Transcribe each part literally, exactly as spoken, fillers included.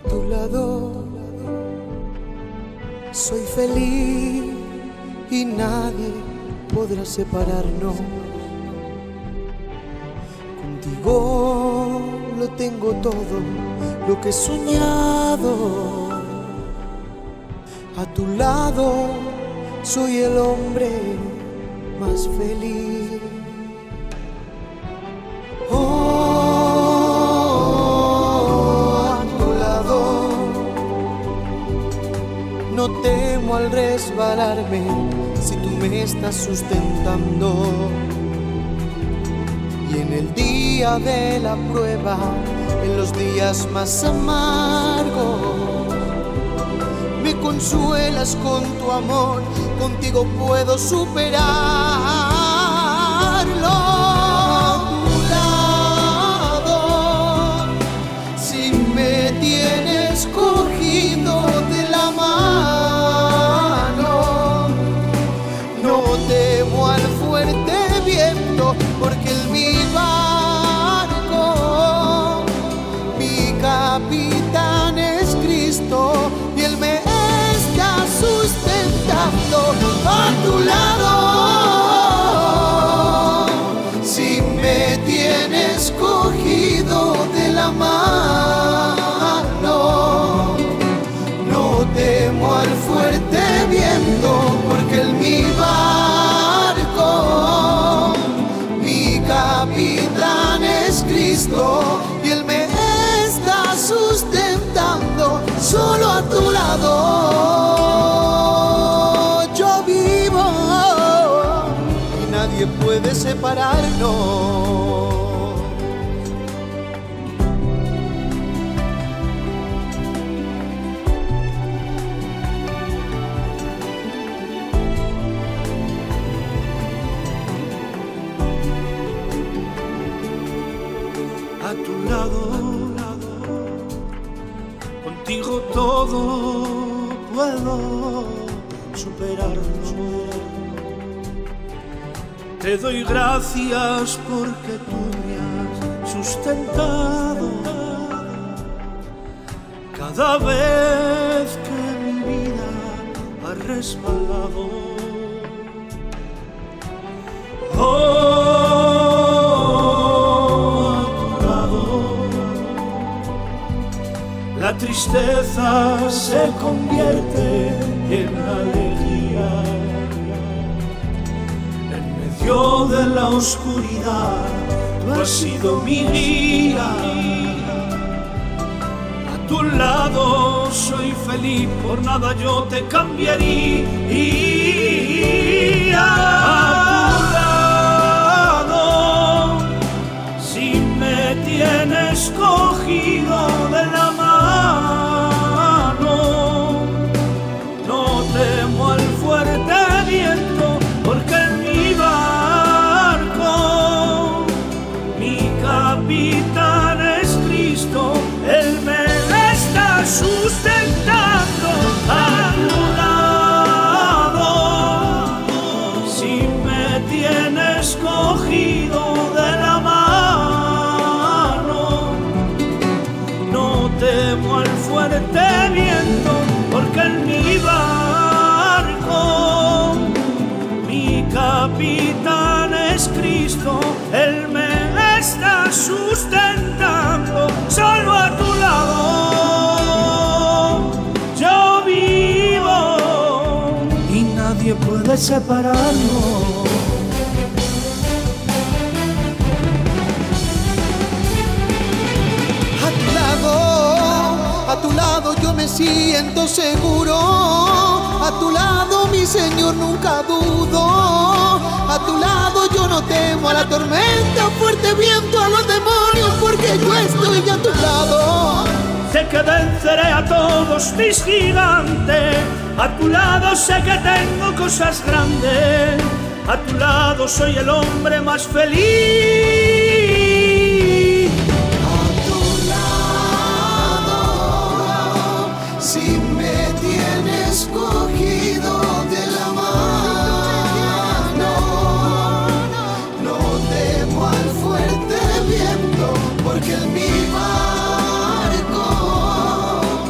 tu lado soy feliz y nadie podrá separarnos. Contigo lo tengo todo, lo que he soñado. A tu lado soy el hombre más feliz. Oh, a tu lado no temo al resbalarme si tú me estás sustentando. Y en el día de la prueba, en los días más amargos, me consuelas con tu amor, contigo puedo superarlo. A tu lado, si me tienes cogido de la mano, no temo al fuerte viento, porque en mi barco, mi capitán es Cristo y Él me sustentando. A tu lado, si me tienes cogido de la mano, no temo al fuerte viento, porque en mi barco, mi capitán es Cristo y Él me está sustentando. Solo a tu lado puede separarnos. A tu lado, contigo todo puedo superarlo. Te doy gracias porque tú me has sustentado cada vez que mi vida ha resbalado. Oh, a tu lado, la tristeza se convierte en alegría. De la oscuridad, tú has sido mi guía. A tu lado soy feliz, por nada yo te cambiaría. A tu lado, si me tienes cogido de la mano, no temo al fuerte viento, porque en mi barco, mi capitán es Cristo, Él me está sustentando. A tu lado, si me tienes cogido de la mano, no temo al fuerte viento, porque en mi barco, capitán es Cristo, Él me está sustentando. Solo a tu lado yo vivo y nadie puede separarnos. A tu lado, a tu lado yo me siento seguro. A tu lado, mi Señor, nunca dudo. A tu lado yo no temo a la tormenta, fuerte viento, a los demonios, porque yo estoy a tu lado. Sé que venceré a todos mis gigantes. A tu lado sé que tengo cosas grandes. A tu lado soy el hombre más feliz. A tu lado, si me tienes cogido de la mano, no temo al fuerte viento, porque en mi barco,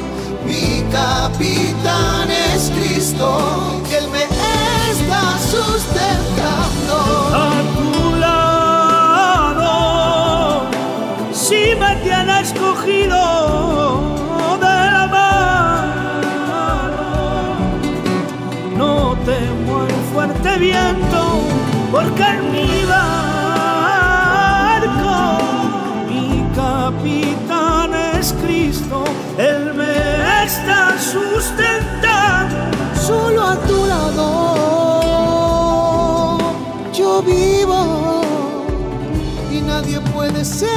si me tienes cogido de la mano. No temo el fuerte viento, porque en mi barco mi capitán es Cristo, Él me está sustentando. Solo a tu lado yo vivo y nadie puede ser